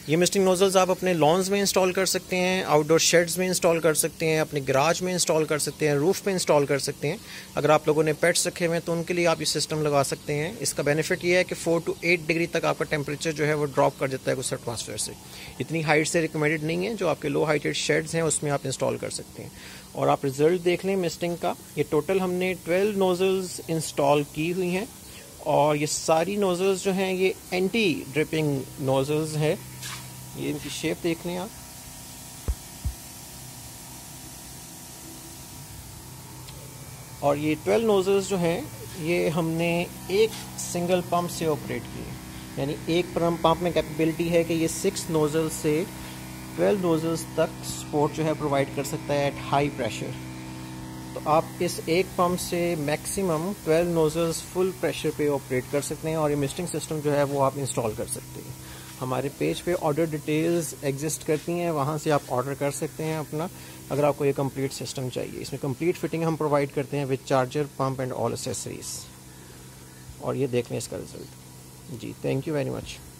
ये misting nozzles आप अपने लॉन्स में इंस्टॉल कर सकते हैं, आउटडोर शेड्स में इंस्टॉल कर सकते हैं, अपने गराज में इंस्टॉल कर सकते हैं, रूफ पे इंस्टॉल कर सकते हैं। अगर आप लोगों ने पेट्स रखे हुए हैं तो उनके लिए आप ये सिस्टम लगा सकते हैं। इसका बेनिफिट ये है कि 4 to 8 डिग्री तक आपका टेम्परेचर जो है वो ड्रॉप कर देता है उस एटमॉस्फेयर से। इतनी हाइट से रिकमेंडेड नहीं है, जो आपके लो हाइटेड शेड्स हैं उसमें आप इंस्टॉल कर सकते हैं। और आप रिजल्ट देख लें मिस्टिंग का। ये टोटल हमने 12 नोजल्स इंस्टॉल की हुई हैं और ये सारी नोजल्स जो हैं ये एंटी ड्रिपिंग नोजल्स है। ये इनकी शेप देख लें आप। और ये 12 नोजल्स जो हैं ये हमने एक सिंगल पंप से ऑपरेट किए, यानी एक पंप में कैपेबिलिटी है कि ये 6 नोजल्स से 12 नोजल्स तक सपोर्ट जो है प्रोवाइड कर सकता है एट हाई प्रेशर। तो आप इस एक पंप से मैक्सिमम 12 नोजल्स फुल प्रेशर पे ऑपरेट कर सकते हैं और ये मिस्टिंग सिस्टम जो है वो आप इंस्टॉल कर सकते हैं। हमारे पेज पे ऑर्डर डिटेल्स एग्जिस्ट करती हैं, वहाँ से आप ऑर्डर कर सकते हैं अपना, अगर आपको ये कंप्लीट सिस्टम चाहिए। इसमें कंप्लीट फिटिंग हम प्रोवाइड करते हैं with charger, pump and all accessories. और ये देख लें इसका रिजल्ट। जी, थैंक यू वेरी मच।